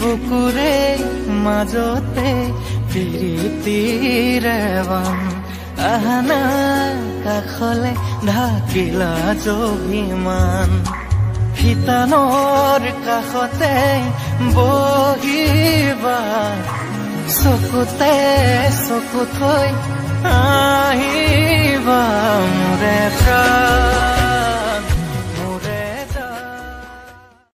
বুকুৰে মাজতে প্ৰীতিৰে বান আহানা কাষলে ঢাকিলা জভিমান শিতানৰ কাষতে বহিবা চকুতে চকু থৈ